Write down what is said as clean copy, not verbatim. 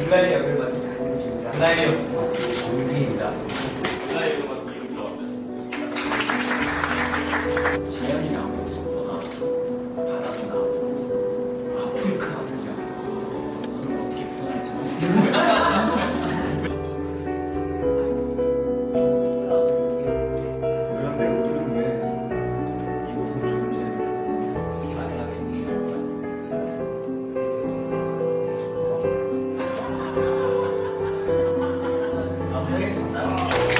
블라의 역을 맡은 강은기입니다. 블라의 역 윤기입니다. 블라의 역을 맡은 이유가 어떠세요? 자연이랑 속도나 바다나 아프리카거든요. 그럼 어떻게 표현할지 그런데 우리는 왜 이곳은 존재를 특히 마지막에 이유가 마무리하겠습니다.